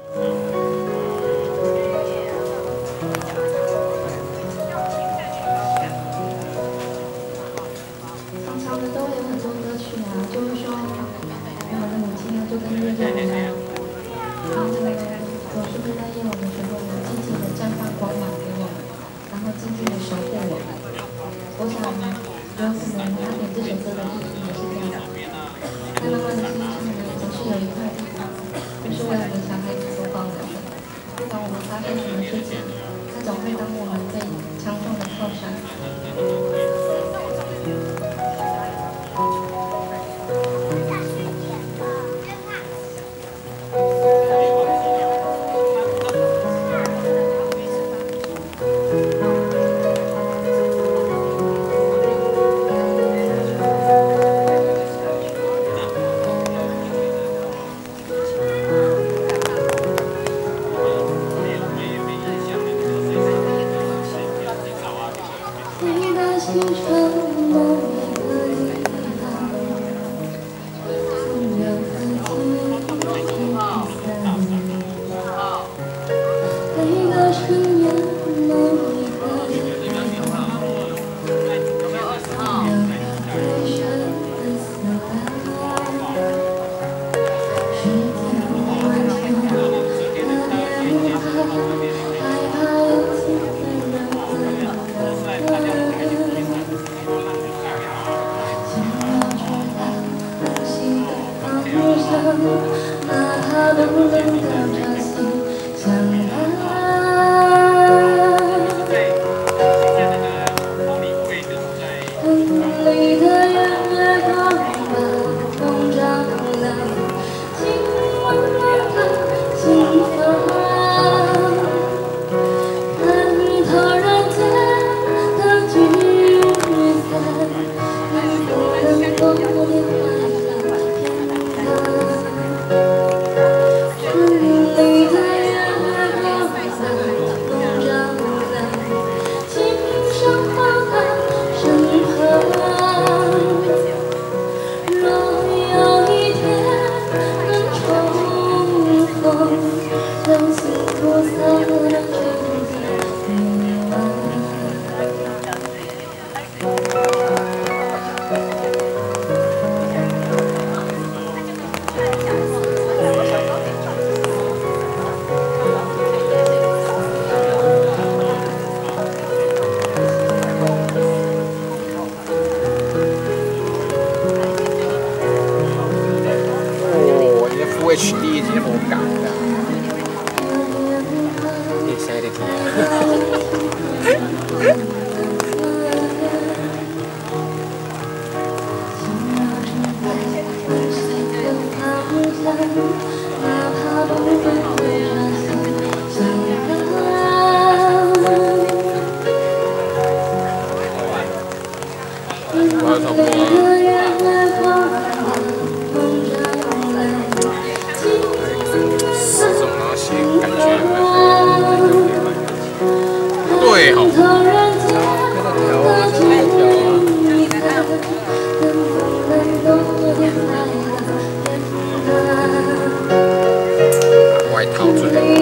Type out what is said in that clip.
常常的都会有很多歌曲啊，就会说我们的母亲啊，就跟日月一样，然后总是会在夜晚的时候呢，静静的绽放光芒给我们，然后静静的守护我们。我想，有可能他点这首歌的意义也是这样。在妈妈的心上呢，总是有一块地方，就是为我们小孩子所保留的。不管我们发生什么事情，他总会当我们最强壮的靠山。心上某一个地方，总有个记忆散。每个深夜某一个地方，总有个最深的思念。是天荒地老的电话，害怕有几个人会有个。哪怕冷冷的朝夕相伴，梦里的月光把梦照亮，今晚的心房，看透人间的聚散，能不能多点快乐？ HD 节目感的，你谁的我要唱歌。对哦，外套最。